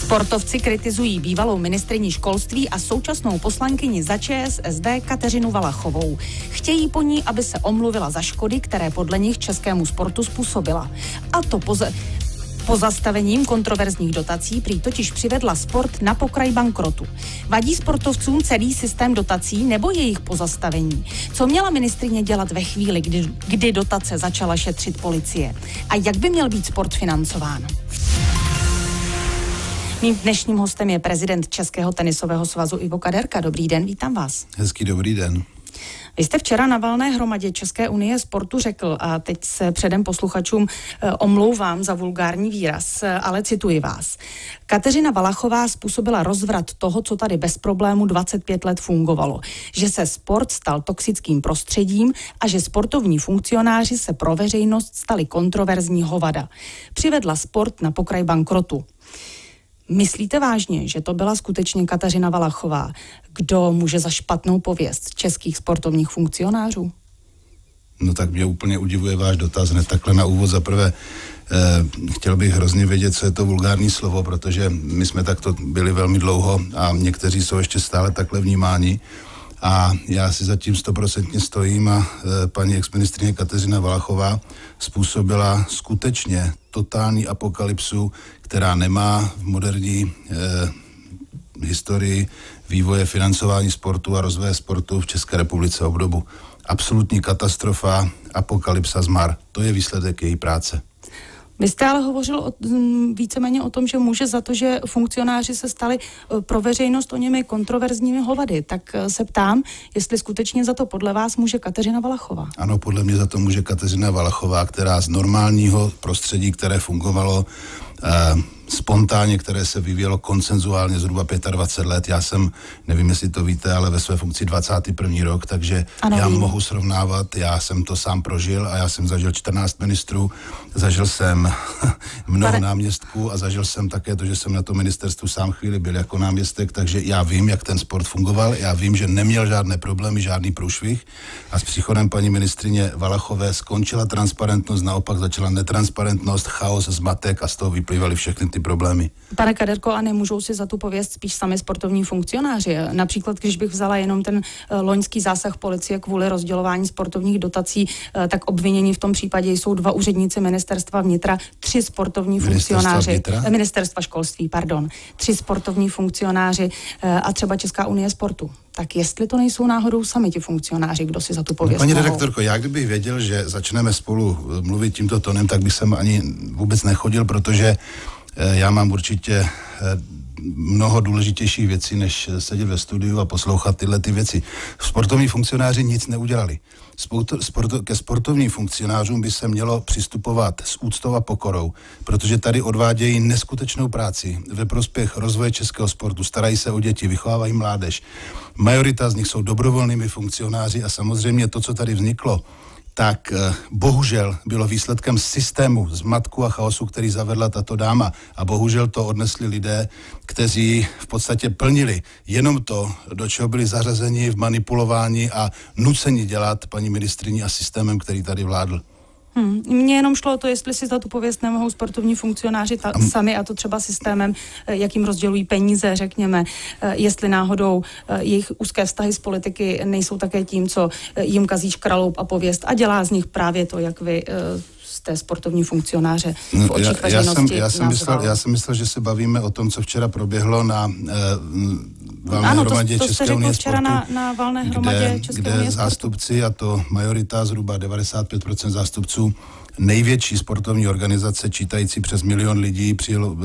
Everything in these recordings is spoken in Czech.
Sportovci kritizují bývalou ministryni školství a současnou poslankyni za ČSSD Kateřinu Valachovou. Chtějí po ní, aby se omluvila za škody, které podle nich českému sportu způsobila. A to pozastavením kontroverzních dotací prý totiž přivedla sport na pokraj bankrotu. Vadí sportovcům celý systém dotací nebo jejich pozastavení? Co měla ministryně dělat ve chvíli, kdy dotace začala šetřit policie? A jak by měl být sport financován? Mým dnešním hostem je prezident Českého tenisového svazu Ivo Kaderka. Dobrý den, vítám vás. Hezký dobrý den. Vy jste včera na valné hromadě České unie sportu řekl, a teď se předem posluchačům omlouvám za vulgární výraz, ale cituji vás. Kateřina Valachová způsobila rozvrat toho, co tady bez problému 25 let fungovalo. Že se sport stal toxickým prostředím a že sportovní funkcionáři se pro veřejnost stali kontroverzní hovada. Přivedla sport na pokraj bankrotu. Myslíte vážně, že to byla skutečně Kateřina Valachová, kdo může za špatnou pověst českých sportovních funkcionářů? No tak mě úplně udivuje váš dotaz, hned takhle na úvod. Za prvé, chtěl bych hrozně vědět, co je to vulgární slovo, protože my jsme takto byli velmi dlouho a někteří jsou ještě stále takhle vnímáni. A já si zatím 100% stojím a paní exministryně Kateřina Valachová způsobila skutečně totální apokalypsu, která nemá v moderní historii vývoje financování sportu a rozvoje sportu v České republice obdobu. Absolutní katastrofa, apokalypsa, zmar. To je výsledek její práce. Vy jste ale hovořil víceméně o tom, že může za to, že funkcionáři se stali pro veřejnost o němi kontroverzními hovady. Tak se ptám, jestli skutečně za to podle vás může Kateřina Valachová. Ano, podle mě za to může Kateřina Valachová, která z normálního prostředí, které fungovalo spontánně, které se vyvíjelo konsenzuálně zhruba 25 let. Já jsem, nevím, jestli to víte, ale ve své funkci 21. rok, takže ano, já mohu srovnávat, já jsem to sám prožil a já jsem zažil 14 ministrů, zažil jsem mnoho náměstků a zažil jsem také to, že jsem na to ministerstvu sám chvíli byl jako náměstek, takže já vím, jak ten sport fungoval, já vím, že neměl žádné problémy, žádný průšvih a s příchodem paní ministryně Valachové skončila transparentnost, naopak začala netransparentnost, chaos, zmatek a z toho vyplývaly všechny ty problémy. Pane Kaderko, a nemůžou si za tu pověst spíš sami sportovní funkcionáři? Například, když bych vzala jenom ten loňský zásah policie kvůli rozdělování sportovních dotací, tak obvinění v tom případě jsou 2 úředníci ministerstva vnitra, 3 sportovní funkcionáři. Ministerstva školství, pardon. 3 sportovní funkcionáři a třeba Česká unie sportu. Tak jestli to nejsou náhodou sami ti funkcionáři, kdo si za tu pověst Paní redaktorko, já kdybych věděl, že začneme spolu mluvit tímto tónem, tak bych sem ani vůbec nechodil, protože já mám určitě mnoho důležitějších věcí, než sedět ve studiu a poslouchat tyhle ty věci. Sportovní funkcionáři nic neudělali. Ke sportovním funkcionářům by se mělo přistupovat s úctou a pokorou, protože tady odvádějí neskutečnou práci ve prospěch rozvoje českého sportu, starají se o děti, vychovávají mládež. Majorita z nich jsou dobrovolnými funkcionáři a samozřejmě to, co tady vzniklo, tak bohužel bylo výsledkem systému zmatku a chaosu, který zavedla tato dáma. A bohužel to odnesli lidé, kteří v podstatě plnili jenom to, do čeho byli zařazeni v manipulování a nuceni dělat paní ministryní a systémem, který tady vládl. Mně jenom šlo o to, jestli si za tu pověst nemohou sportovní funkcionáři sami, a to třeba systémem, jakým rozdělují peníze, řekněme, jestli náhodou jejich úzké vztahy s politiky nejsou také tím, co jim kazí škraloup a pověst a dělá z nich právě to, jak vy jste sportovní funkcionáře v očích veřejnosti. Já jsem myslel, že se bavíme o tom, co včera proběhlo na valné hromadě České unie sportu, na valné hromadě České unie kde zástupci, a to majorita, zhruba 95% zástupců největší sportovní organizace, čítající přes 1 milion lidí, přijelo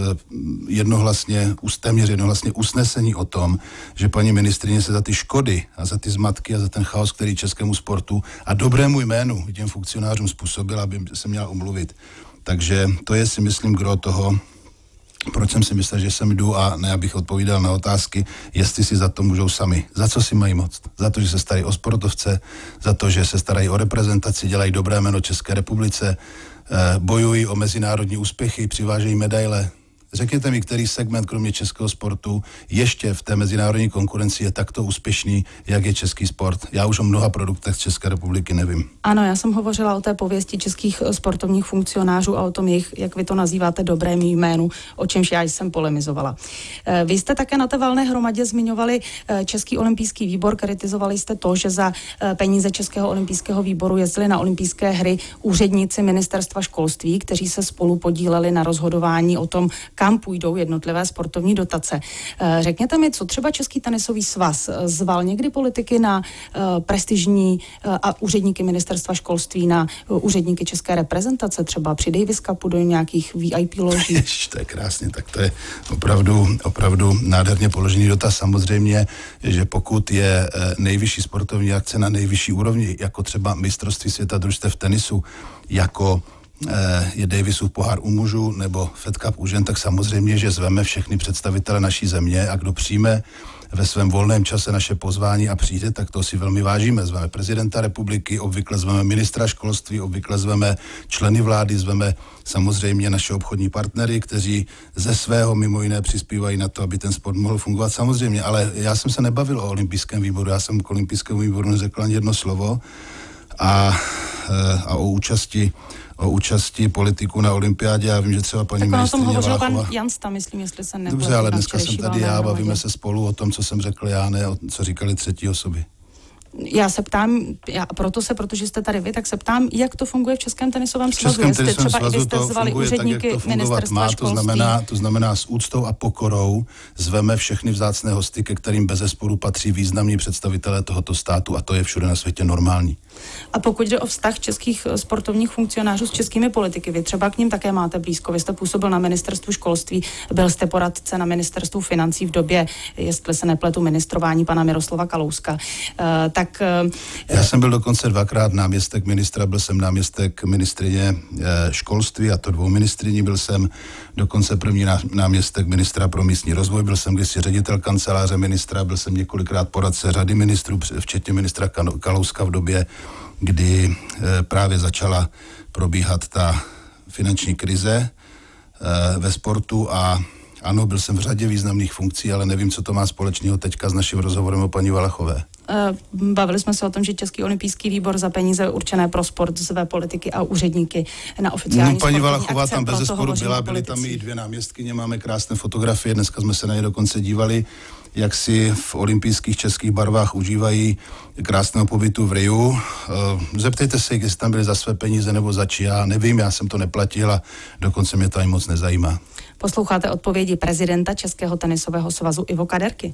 téměř jednohlasně usnesení o tom, že paní ministryně se za ty škody a za ty zmatky a za ten chaos, který českému sportu a dobrému jménu těm funkcionářům způsobila, aby se měla omluvit. Takže to je, si myslím, gro toho, proč jsem si myslel, že sem jdu a ne, abych odpovídal na otázky, jestli si za to můžou sami. Za co si mají moct? Za to, že se starají o sportovce, za to, že se starají o reprezentaci, dělají dobré jméno České republice, bojují o mezinárodní úspěchy, přivážejí medaile. Řekněte mi, který segment kromě českého sportu ještě v té mezinárodní konkurenci je takto úspěšný, jak je český sport. Já už o mnoha produktech z České republiky nevím. Ano, já jsem hovořila o té pověsti českých sportovních funkcionářů a o tom jejich, jak vy to nazýváte, dobrém jménu, o čemž já jsem polemizovala. Vy jste také na té valné hromadě zmiňovali Český olympijský výbor, kritizovali jste to, že za peníze Českého olympijského výboru jezdili na olympijské hry úředníci ministerstva školství, kteří se spolu podíleli na rozhodování o tom, kam půjdou jednotlivé sportovní dotace. Řekněte mi, co třeba Český tenisový svaz zval někdy politiky na prestižní a úředníky ministerstva školství na úředníky české reprezentace, třeba při Davis Cupu do nějakých VIP loží? To je krásně, tak to je opravdu nádherně položený dotaz. Samozřejmě, že pokud je nejvyšší sportovní akce na nejvyšší úrovni, jako třeba mistrovství světa družstev v tenisu, jako je Davisův pohár u mužů nebo Fed Cup u žen, tak samozřejmě, že zveme všechny představitele naší země a kdo přijme ve svém volném čase naše pozvání a přijde, tak to si velmi vážíme. Zveme prezidenta republiky, obvykle zveme ministra školství, obvykle zveme členy vlády, zveme samozřejmě naše obchodní partnery, kteří ze svého mimo jiné přispívají na to, aby ten sport mohl fungovat. Samozřejmě, ale já jsem se nebavil o olympijském výboru, já jsem k olympijskému výboru neřekl ani jedno slovo a o účasti politiků na olympiádě. Já vím, že třeba paní ministryně Valachová... Tak o tom hovořil pan Jansta, myslím, jestli se nepletí. Dobře, ale dneska jsem tady já, bavíme se spolu o tom, co jsem řekl já, ne o co říkali třetí osoby. Já se ptám, protože jste tady vy, tak se ptám, jak to funguje v Českém tenisovém svazu. V Českém tenisovém svazu to funguje tak, jak to fungovat má, to znamená s úctou a pokorou zveme všechny vzácné hosty, ke kterým bezesporu patří významní představitelé tohoto státu a to je všude na světě normální. A pokud jde o vztah českých sportovních funkcionářů s českými politiky, vy třeba k ním také máte blízko. Vy jste působil na ministerstvu školství, byl jste poradce na ministerstvu financí v době, jestli se nepletu, ministrování pana Miroslava Kalouska. Já jsem byl dokonce 2krát náměstek ministra, byl jsem náměstek ministryně školství a to 2 ministryní, byl jsem dokonce první náměstek ministra pro místní rozvoj, byl jsem kdysi ředitel kanceláře ministra, byl jsem několikrát poradce řady ministrů, včetně ministra Kalouska v době, kdy právě začala probíhat ta finanční krize ve sportu a ano, byl jsem v řadě významných funkcí, ale nevím, co to má společného teďka s naším rozhovorem o paní Valachové. Bavili jsme se o tom, že Český olympijský výbor za peníze určené pro sport zve politiky a úředníky na oficiální paní Valachová tam bezesporu byla, byly tam i 2 náměstkyně, máme krásné fotografie, dneska jsme se na ně dokonce dívali, jak si v olympijských českých barvách užívají krásného pobytu v Riu. Zeptejte se, jestli tam byli za své peníze nebo za či, já nevím, já jsem to neplatil a dokonce mě to ani moc nezajímá. Posloucháte odpovědi prezidenta Českého tenisového svazu Ivo Kaderky.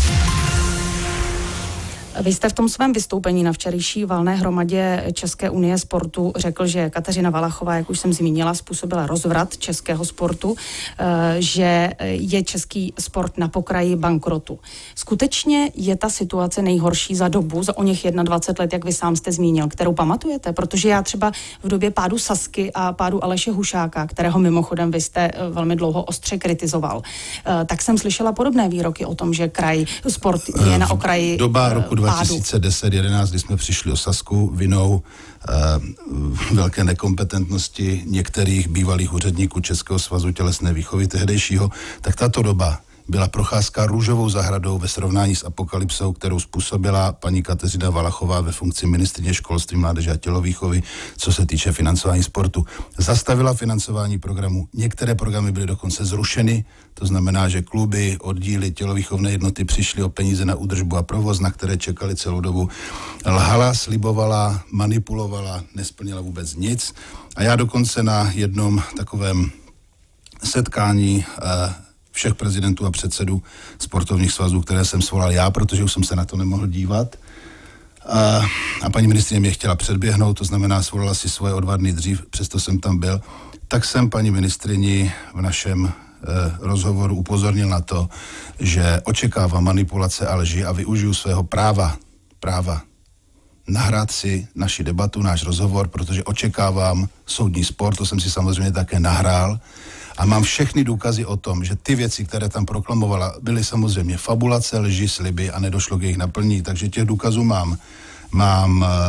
Vy jste v tom svém vystoupení na včerejší valné hromadě České unie sportu řekl, že Kateřina Valachová, jak už jsem zmínila, způsobila rozvrat českého sportu, že je český sport na pokraji bankrotu. Skutečně je ta situace nejhorší za dobu, za oněch 21 let, jak vy sám jste zmínil, kterou pamatujete? Protože já třeba v době pádu Sazky a pádu Aleše Hušáka, kterého mimochodem vy jste velmi dlouho ostře kritizoval, tak jsem slyšela podobné výroky o tom, že sport je na okraji doba roku 2010-11, kdy jsme přišli o Sazku vinou velké nekompetentnosti některých bývalých úředníků Českého svazu tělesné výchovy tehdejšího, tak tato doba byla procházka růžovou zahradou ve srovnání s apokalypsou, kterou způsobila paní Kateřina Valachová ve funkci ministryně školství, mládeže a tělovýchovy, co se týče financování sportu. Zastavila financování programů, některé programy byly dokonce zrušeny, to znamená, že kluby, oddíly, tělovýchovné jednoty přišly o peníze na údržbu a provoz, na které čekali celou dobu. Lhala, slibovala, manipulovala, nesplnila vůbec nic. A já dokonce na jednom takovém setkání všech prezidentů a předsedů sportovních svazů, které jsem svolal já, protože už jsem se na to nemohl dívat. A paní ministryně mě chtěla předběhnout, to znamená, svolala si svoje odvadny dřív, přesto jsem tam byl. Tak jsem paní ministryni v našem rozhovoru upozornil na to, že očekávám manipulace a lži a využiju svého práva nahrát si naši debatu, náš rozhovor, protože očekávám soudní spor, to jsem si samozřejmě také nahrál. A mám všechny důkazy o tom, že ty věci, které tam proklamovala, byly samozřejmě fabulace, lži, sliby a nedošlo k jejich naplnění. Takže těch důkazů mám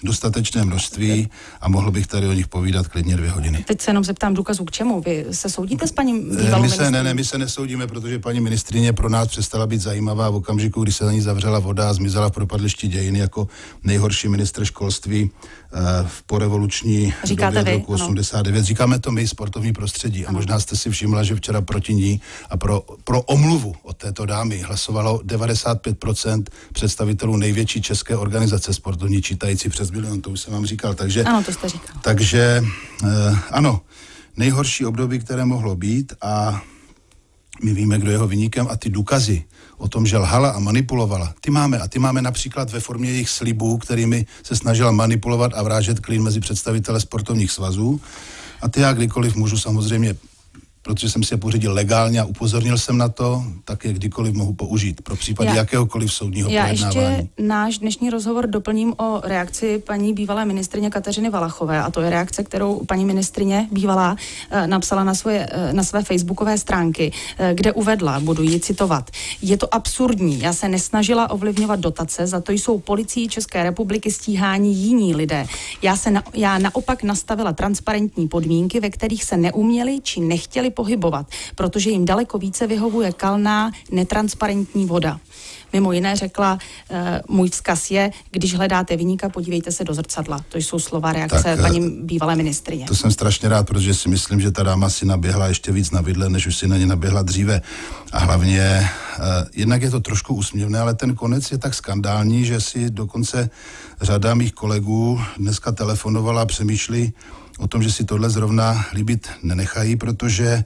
dostatečné množství a mohl bych tady o nich povídat klidně 2 hodiny. Teď se jenom zeptám důkazů k čemu. Vy se soudíte s paní bývalou ministryní? My se nesoudíme, protože paní ministryně pro nás přestala být zajímavá v okamžiku, kdy se na ní zavřela voda a zmizela v propadlišti dějin jako nejhorší ministr školství v porevoluční době roku 89. Říkáme to my, sportovní prostředí. A možná jste si všimla, že včera proti ní a pro omluvu od této dámy hlasovalo 95% představitelů největší české organizace sportovní, čítající přes 1 milion, to už jsem vám říkal. Takže, ano, to jste říkal. Takže ano, nejhorší období, které mohlo být a my víme, kdo je jeho viníkem a ty důkazy o tom, že lhala a manipulovala, ty máme. A ty máme například ve formě jejich slibů, kterými se snažila manipulovat a vrážet klín mezi představitele sportovních svazů. A ty já kdykoliv můžu samozřejmě, protože jsem si je pořídil legálně a upozornil jsem na to, tak je kdykoliv mohu použít pro případy jakéhokoliv soudního projednávání. Já ještě náš dnešní rozhovor doplním o reakci paní bývalé ministryně Kateřiny Valachové a to je reakce, kterou paní ministryně bývalá napsala na své facebookové stránky, kde uvedla, budu ji citovat, je to absurdní, já se nesnažila ovlivňovat dotace, za to jsou policií České republiky stíhání jiní lidé. Já naopak nastavila transparentní podmínky, ve kterých se neuměli či nechtěli pohybovat, protože jim daleko více vyhovuje kalná, netransparentní voda. Mimo jiné řekla, můj vzkaz je, když hledáte viníka, podívejte se do zrcadla. To jsou slova reakce paní bývalé ministryně. To jsem strašně rád, protože si myslím, že ta dáma si naběhla ještě víc na vidle, než už si na ně naběhla dříve. A hlavně, jednak je to trošku úsměvné, ale ten konec je tak skandální, že si dokonce řada mých kolegů dneska telefonovala a přemýšlí o tom, že si tohle zrovna líbit nenechají, protože...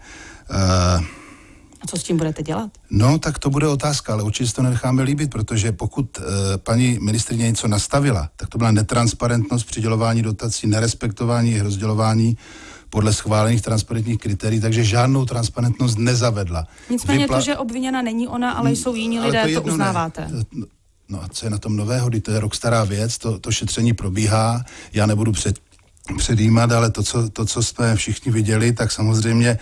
A co s tím budete dělat? No, tak to bude otázka, ale určitě si to nenecháme líbit, protože pokud paní ministryně něco nastavila, tak to byla netransparentnost přidělování dotací, nerespektování jejich rozdělování podle schválených transparentních kritérií, takže žádnou transparentnost nezavedla. Nicméně to, že obviněna není ona, ale jsou jiní lidé, to uznáváte. No a co je na tom nového, to je rok stará věc, to šetření probíhá, já nebudu předjímat, ale to, co jsme všichni viděli, tak samozřejmě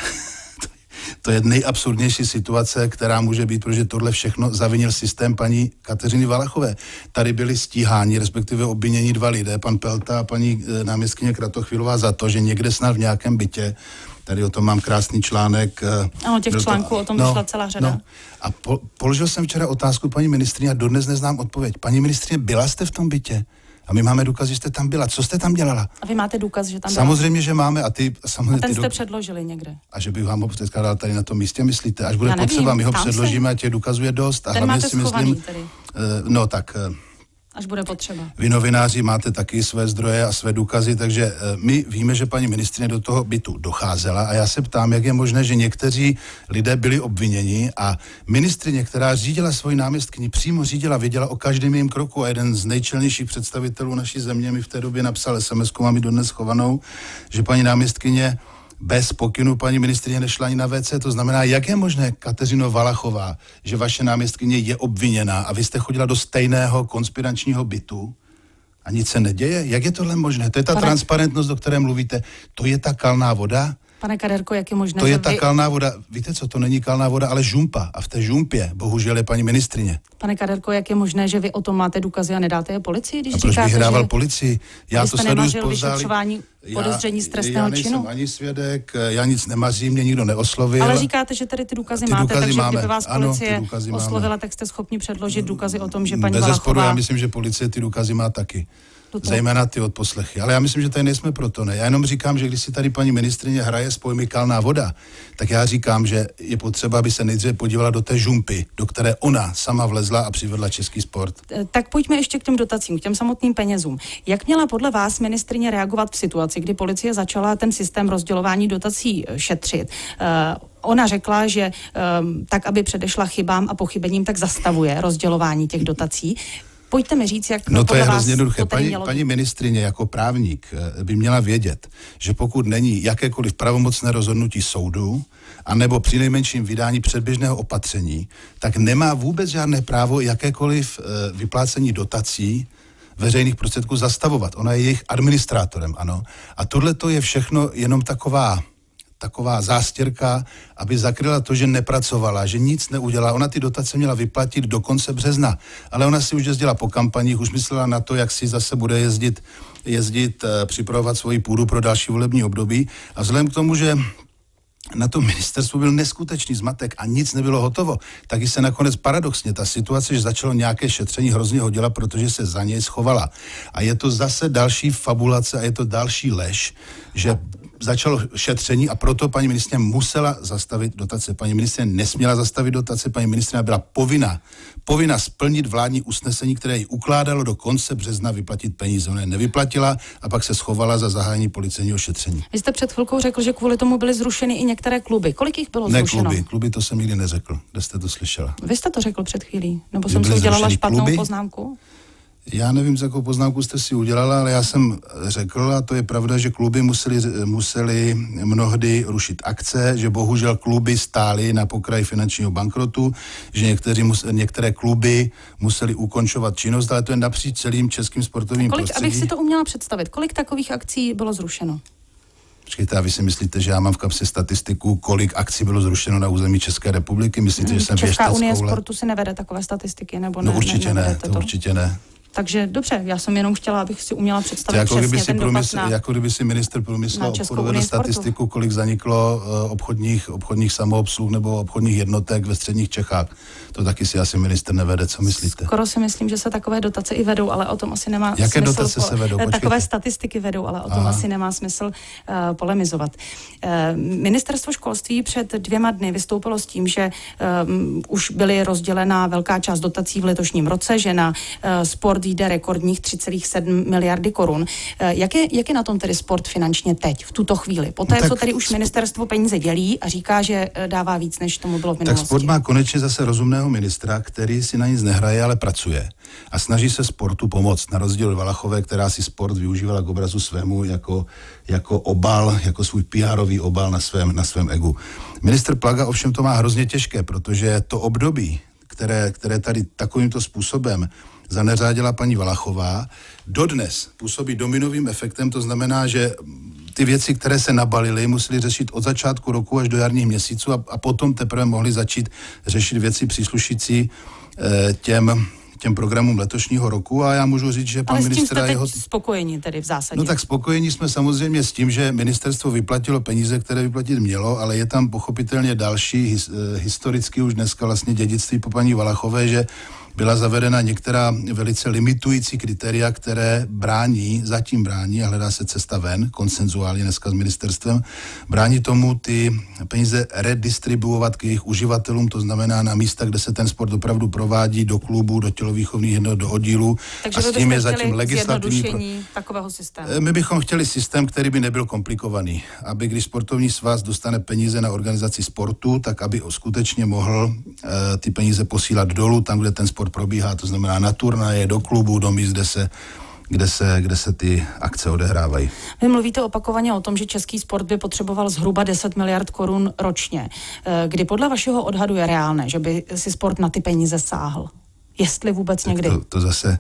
to je nejabsurdnější situace, která může být, protože tohle všechno zavinil systém paní Kateřiny Valachové. Tady byli stíháni, respektive obvinění 2 lidé, pan Pelta a paní náměstkyně Kratochvílová za to, že někde snad v nějakém bytě, tady o tom mám krásný článek. Ano, těch článků o tom vyšla celá řada. No, a položil jsem včera otázku paní ministryni a dodnes neznám odpověď. Paní ministryně, byla jste v tom bytě? A my máme důkaz, že jste tam byla. Co jste tam dělala? A vy máte důkaz, že tam byla? Samozřejmě, že máme. A ten jste předložili někde. A že bych vám ho předkládal tady na tom místě, myslíte? Až bude potřeba, my ho předložíme a těch důkazů je dost. A ten máte si myslím, tedy. No tak... Až bude potřeba. Vy novináři máte taky své zdroje a své důkazy, takže my víme, že paní ministryně do toho bytu docházela a já se ptám, jak je možné, že někteří lidé byli obviněni a ministryně, která řídila svoji náměstkyni, přímo řídila, věděla o každém jejím kroku a jeden z nejčelnějších představitelů naší země mi v té době napsal SMS-ku, mám ji dodnes schovanou, že paní náměstkyně bez pokynu paní ministryně nešla ani na WC. To znamená, jak je možné, Kateřino Valachová, že vaše náměstkyně je obviněná a vy jste chodila do stejného konspiračního bytu a nic se neděje? Jak je tohle možné? To je ta transparentnost, o které mluvíte. To je ta kalná voda? Pane Kaderko, jak je možné, to je ta kalná voda. Víte co, to není kalná voda, ale žumpa. A v té žumpě, bohužel, je paní ministryně. Pane Kaderko, jak je možné, že vy o tom máte důkazy a nedáte je policii, když a proč bych dával policii? Já to sleduju vyšetřování podezření z trestného činu. Já nejsem ani svědek, já nic nemařím, mě nikdo neoslovil. Ale říkáte, že tady ty důkazy máte, takže kdyby vás policie oslovila, tak jste schopni předložit důkazy o tom, že paní Valachová... Bezesporu, já myslím, že policie ty důkazy má taky. Zejména ty odposlechy. Ale já myslím, že tady nejsme proto, ne. Já jenom říkám, že když si tady paní ministryně hraje s pojmy kalná voda, tak já říkám, že je potřeba, aby se nejdříve podívala do té žumpy, do které ona sama vlezla a přivedla český sport. Tak pojďme ještě k těm dotacím, k těm samotným penězům. Jak měla podle vás ministryně reagovat v situaci, kdy policie začala ten systém rozdělování dotací šetřit? Ona řekla, že tak, aby předešla chybám a pochybením, tak zastavuje rozdělování těch dotací. Pojďte mi říct, jak to je hrozně jednoduché. Paní ministryně jako právník by měla vědět, že pokud není jakékoliv pravomocné rozhodnutí soudu, anebo při nejmenším vydání předběžného opatření, tak nemá vůbec žádné právo jakékoliv vyplácení dotací veřejných prostředků zastavovat. Ona je jejich administrátorem, ano. A tohle to je všechno jenom taková taková zástěrka, aby zakryla to, že nepracovala, že nic neudělala. Ona ty dotace měla vyplatit do konce března, ale ona si už jezdila po kampaních, už myslela na to, jak si zase bude jezdit připravovat svoji půdu pro další volební období. A vzhledem k tomu, že na tom ministerstvu byl neskutečný zmatek a nic nebylo hotovo, taky se nakonec paradoxně ta situace, že začalo nějaké šetření, hrozně hodila, protože se za něj schovala. A je to zase další fabulace a je to další lež, že začalo šetření a proto paní ministryně musela zastavit dotace. Paní ministryně nesměla zastavit dotace, paní ministryně byla povinna splnit vládní usnesení, které jí ukládalo do konce března vyplatit peníze. Ona je nevyplatila a pak se schovala za zahájení policejního šetření. Vy jste před chvilkou řekl, že kvůli tomu byly zrušeny i některé kluby. Kolik jich bylo zrušeno? Ne, kluby to jsem nikdy neřekl. Kde jste to slyšela? Vy jste to řekl před chvílí, nebo jsem si udělala špatnou poznámku? Já nevím, z jakou poznámku jste si udělala, ale já jsem řekl, a to je pravda, že kluby museli mnohdy rušit akce, že bohužel kluby stály na pokraji finančního bankrotu, že některé kluby museli ukončovat činnost, ale to je napříč celým českým sportovním prostředí. Abych si to uměla představit, kolik takových akcí bylo zrušeno? Počkejte, a vy si myslíte, že já mám v kapse statistiku, kolik akcí bylo zrušeno na území České republiky? Myslíte, že jsem Česká unie sportu si nevede takové statistiky, nebo ne? No určitě ne, to určitě ne. Takže dobře, já jsem jenom chtěla, abych si uměla představit přesně ten dopad na... Jako kdyby si ministr průmyslu a obchodu vedl statistiku, kolik zaniklo obchodních samoobsluh nebo obchodních jednotek ve středních Čechách. To taky si asi ministr nevede, co myslíte? Skoro si myslím, že se takové dotace i vedou, ale o tom asi nemá Jaké smysl... dotace se vedou? Takové statistiky vedou, ale o tom asi nemá smysl polemizovat. Ministerstvo školství před 2 dny vystoupilo s tím, že už byly rozdělena velká část dotací v letošním roce, že na sport jde rekordních 3,7 miliardy korun. Jak je na tom tedy sport finančně teď, v tuto chvíli? Poté, co tedy už ministerstvo peníze dělí a říká, že dává víc, než tomu bylo v minulosti. Tak sport má konečně zase rozumného ministra, který si na nic nehraje, ale pracuje. A snaží se sportu pomoct. Na rozdíl od Valachové, která si sport využívala k obrazu svému jako obal, jako svůj PR-ový obal na svém egu. Ministr Plaga ovšem to má hrozně těžké, protože to období, které tady takovýmto způsobem zaneřádila paní Valachová, dodnes působí dominovým efektem, to znamená, že ty věci, které se nabalily, museli řešit od začátku roku až do jarních měsíců a potom teprve mohli začít řešit věci příslušící těm programům letošního roku a já můžu říct, že pan ministr... Ale s tím jste teď spokojení tedy v zásadě? No tak spokojení jsme samozřejmě s tím, že ministerstvo vyplatilo peníze, které vyplatit mělo, ale je tam pochopitelně další historicky už dneska vlastně dědictví po paní Valachové, že byla zavedena některá velice limitující kritéria, které zatím brání a hledá se cesta ven, konsenzuálně dneska s ministerstvem, brání tomu ty peníze redistribuovat k jejich uživatelům, to znamená na místa, kde se ten sport opravdu provádí, do klubu, do tělovýchovných jednotek, do oddílů. Takže a s tím je zatím legislativní takového systému. My bychom chtěli systém, který by nebyl komplikovaný, aby když sportovní svaz dostane peníze na organizaci sportu, tak aby skutečně mohl ty peníze posílat dolů, tam, kde ten sport probíhá, to znamená na turnaje, do klubu, do míst, kde se ty akce odehrávají. Vy mluvíte opakovaně o tom, že český sport by potřeboval zhruba 10 miliard korun ročně. Kdy podle vašeho odhadu je reálné, že by si sport na ty peníze sáhl? Jestli vůbec někdy. To zase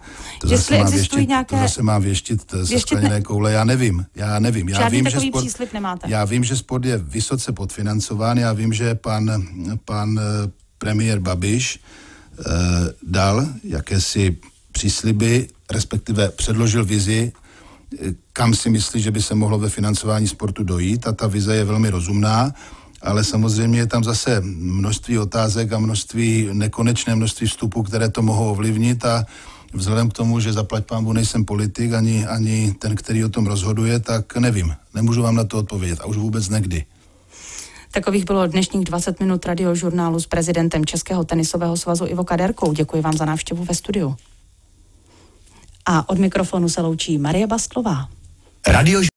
má věštit ze skleněné koule, já nevím. Žádný takový příslib nemáte? Já vím, že sport je vysoce podfinancován, já vím, že pan premiér Babiš dal jakési přísliby, respektive předložil vizi, kam si myslí, že by se mohlo ve financování sportu dojít a ta vize je velmi rozumná, ale samozřejmě je tam zase množství otázek a nekonečné množství vstupů, které to mohou ovlivnit a vzhledem k tomu, že zaplať pánbůh nejsem politik, ani ten, který o tom rozhoduje, tak nevím. Nemůžu vám na to odpovědět a už vůbec nekdy. Takových bylo dnešních 20 minut radiožurnálu s prezidentem Českého tenisového svazu Ivo Kaderkou. Děkuji vám za návštěvu ve studiu. A od mikrofonu se loučí Marie Bastlová.